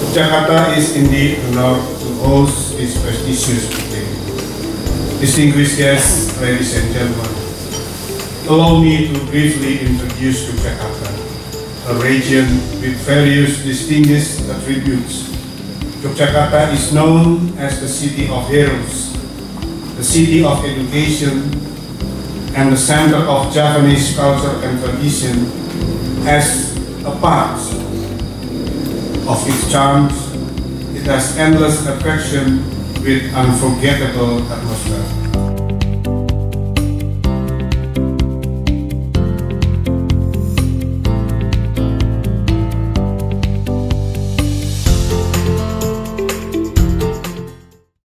Yogyakarta is indeed honored to host this prestigious meeting. Distinguished guests, ladies and gentlemen, allow me to briefly introduce Yogyakarta, a region with various distinguished attributes. Yogyakarta is known as the city of heroes, the city of education, and the center of Javanese culture and tradition. As a part of its charms, it has endless attraction with unforgettable atmosphere.